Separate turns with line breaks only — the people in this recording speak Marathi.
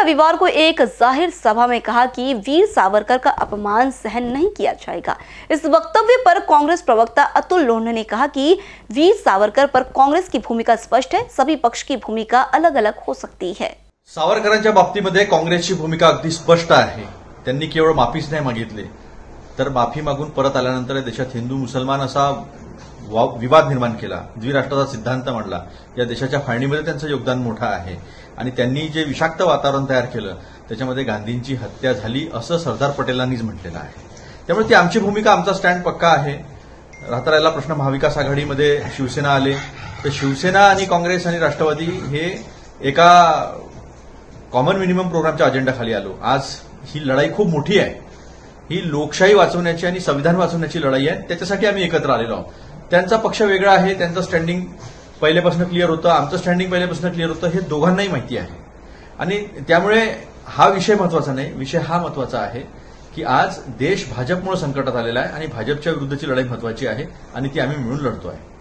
रविवार को एक जाहिर सभा में कहा कि वीर सावरकर का अपमान सहन नहीं किया जाएगा। इस वक्तव्य पर कांग्रेस प्रवक्ता अतुल लोंढे ने कहा कि वीर सावरकर पर कांग्रेस की भूमिका स्पष्ट है, सभी पक्ष की भूमिका अलग अलग हो सकती है।
सावरकरांच्या बाबतीमध्ये काँग्रेसची भूमिका अगदी स्पष्ट आहे। त्यांनी केवळ माफीच नाही मागितली, तर माफी मागून परत आल्यानंतर देशात हिंदू मुसलमान असा विवाद निर्माण केला, द्विराष्ट्राचा सिद्धांत मांडला। या देशाच्या फाळणीमध्ये त्यांचं योगदान मोठं आहे आणि त्यांनी जे विषाक्त वातावरण तयार केलं त्याच्यामध्ये गांधींची हत्या झाली असं सरदार पटेलांनीच म्हटलेलं आहे। त्यामुळे ती आमची भूमिका, आमचा स्टँड पक्का आहे। राहता राहिला प्रश्न महाविकास आघाडीमध्ये शिवसेना आले तर शिवसेना आणि काँग्रेस आणि राष्ट्रवादी हे एका कॉमन मिनिमम प्रोग्रामच्या अजेंडाखाली आलो। आज ही लढाई खूप मोठी आहे। ही लोकशाही वाचवण्याची आणि संविधान वाचवण्याची लढाई आहे। त्याच्यासाठी आम्ही एकत्र आलेलो आहोत। त्यांचा पक्ष वेगळा आहे, त्यांचं स्टँडिंग पहिल्यापासून क्लिअर होतं, आमचं स्टँडिंग पहिल्यापासून क्लिअर होतं, हे दोघांनाही माहिती आहे। आणि त्यामुळे हा विषय महत्वाचा नाही, विषय हा महत्वाचा आहे की आज देश भाजपमुळे संकटात आलेला आहे आणि भाजपच्या विरुद्धची लढाई महत्वाची आहे आणि ती आम्ही मिळून लढतोय।